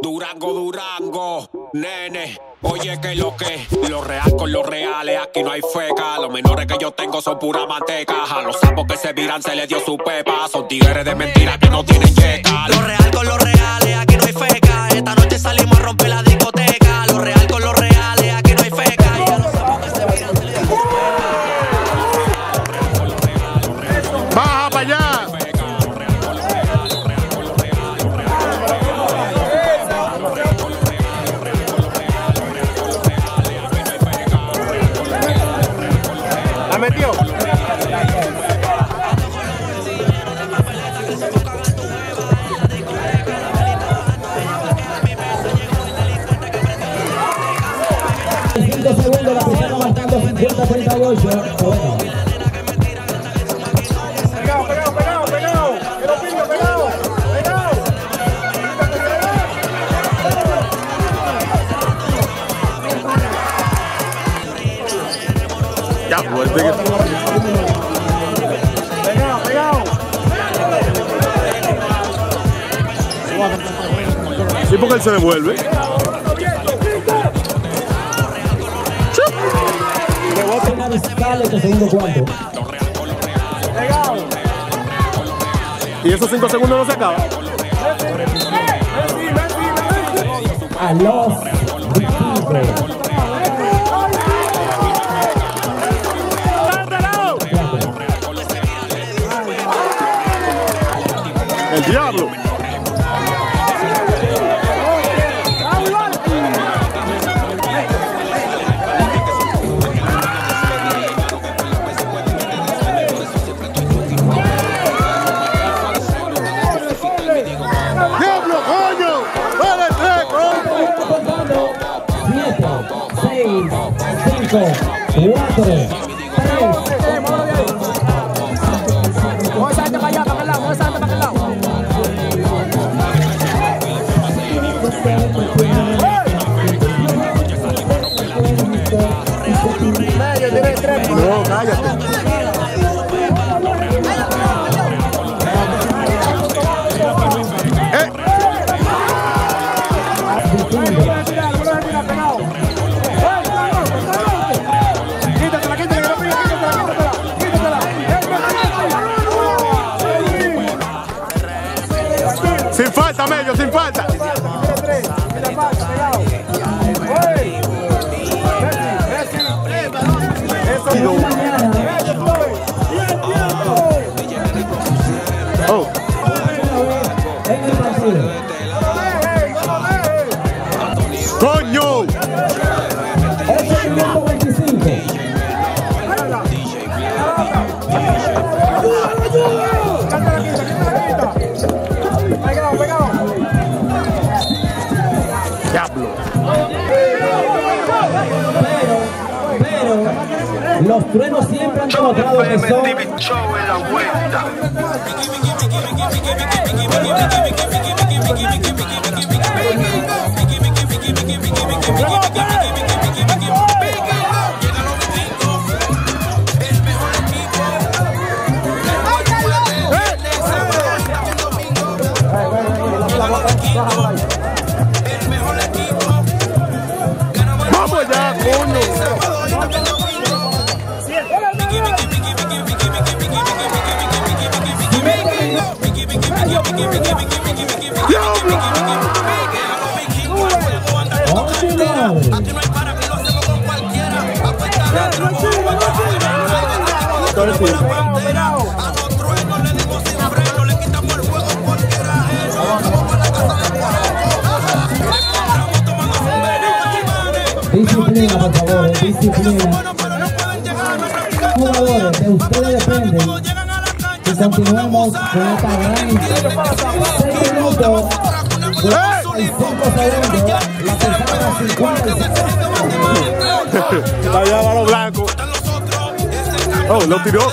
Durango, Durango, nene. Oye, que lo real con los reales, aquí no hay feca. Los menores que yo tengo son pura manteca. A los sapos que se viran se les dio su pepa. Son tigres de mentira que no tienen checa. Lo real con los reales, aquí no hay feca. Esta noche salimos a romper la discoteca. Lo real con los reales, aquí no hay feca. Y a los sapos que se viran se les dio su pepa. ¡Baja para allá! ¿La metió? Segundos, la piscina marcando 50-38. Bueno. Pegado. Que lo pillo, pegado. Ya, fuerte que... Pegado. Sí, porque él se devuelve. Segundo cuarto. Y esos 5 segundos no se acaban. A los 25. El diablo. ¡Diablo, coño! ¡Vale, 3, coño! 7, 6, 5, 4, 3. No, cállate. Sin falta, Mello, sin falta. Oh. ¡Coño! Diablo. Pero los truenos siempre han demostrado que son... ¡Vamos allá, coño! Disciplina, por favor, disciplina. Jugadores, de ustedes depende que continuemos con esta gran 6 minutos y 5 segundos. La tercera 56. Allá va los blancos. Oh, lo tiró.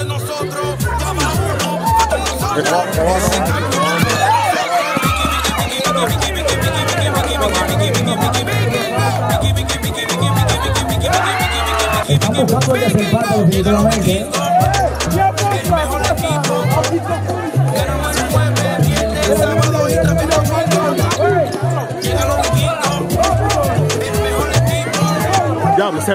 Están buscando el desempate definitivamente. Que no me mueve, pierde el sábado y se...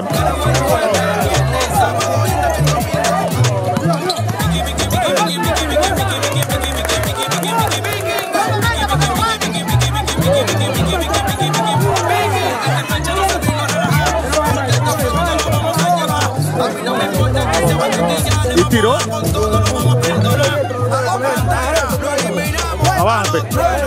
Y tiró. Abájate.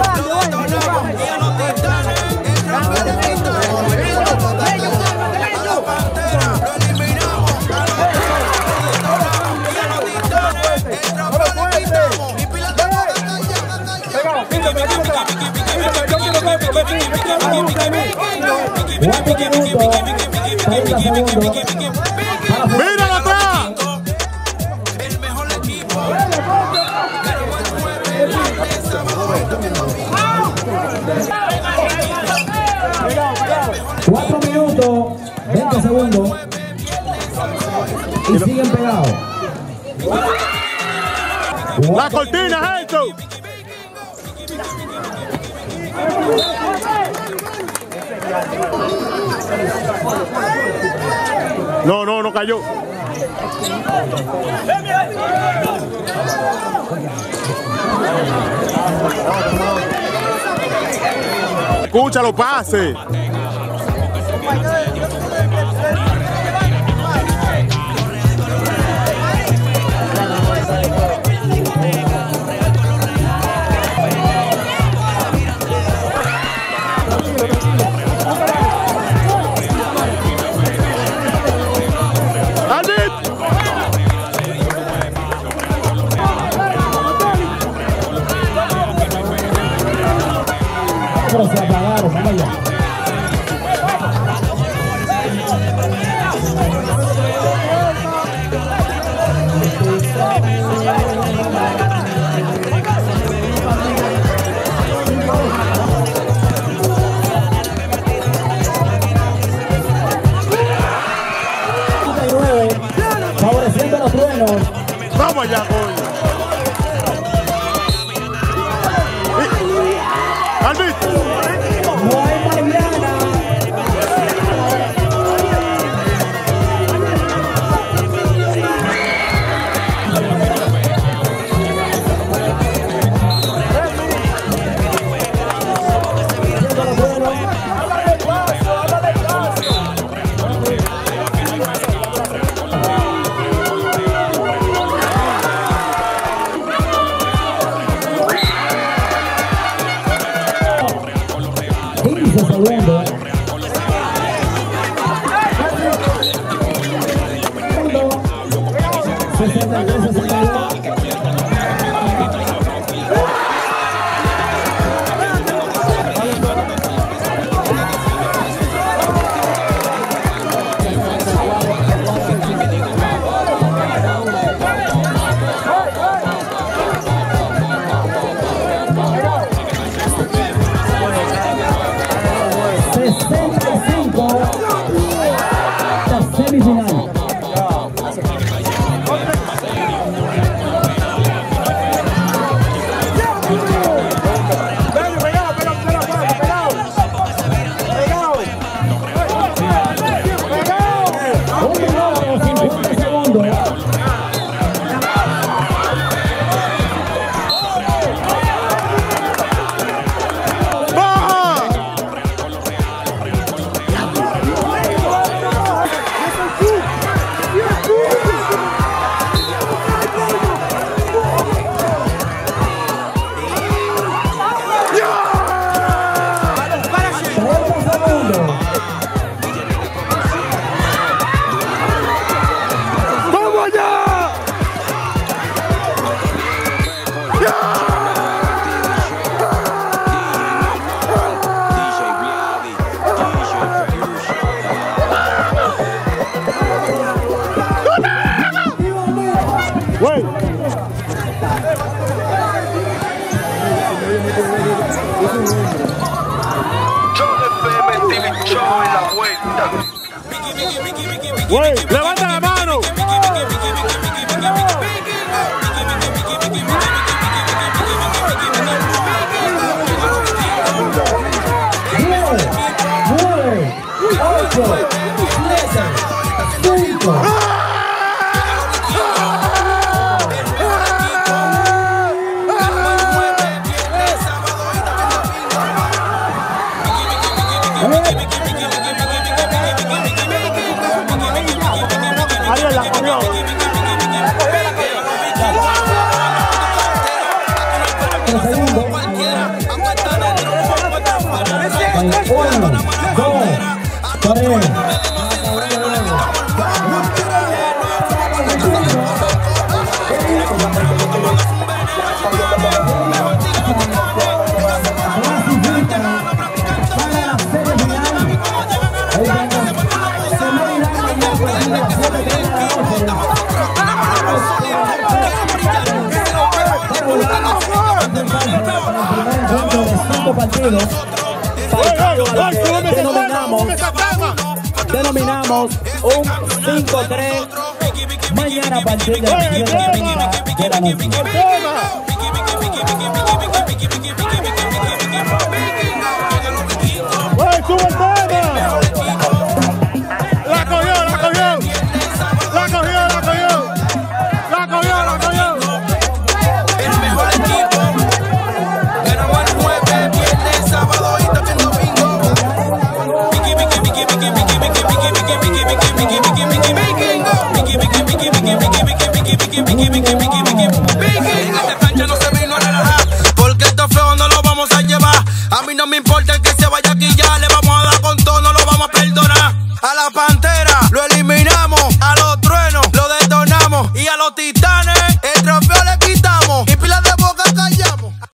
¡Míralo atrás! El mejor equipo. 4 minutos, 20 segundos. Y siguen pegados. La cortina, esto. No cayó. Escúchalo, pase. Pero se apagaron, vamos allá. Favoreciendo los truenos. Vamos allá, coño. No hay Mariana. Segundo. 63-62. Semifinal. Güey, levanta la mano. ¡9, 8, 7, próximo partido, denominamos un 5-3 mañana a partir de las 7:30 de la noche.